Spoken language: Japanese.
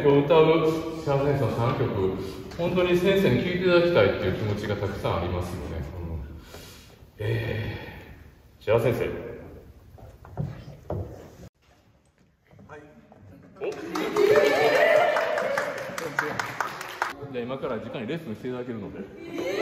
今日歌う幸せの3曲、本当に先生に聴いていただきたいっていう気持ちがたくさんありますよね。じゃあ先生。はい。じゃあ今から時間にレッスンしていただけるので。